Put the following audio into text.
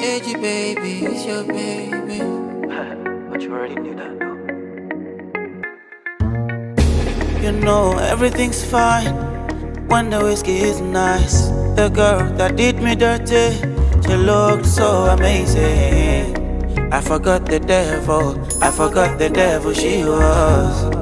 AG baby, it's your baby. But you already knew that, though. You know everything's fine when the whiskey is nice. The girl that did me dirty, she looked so amazing. I forgot the devil she was.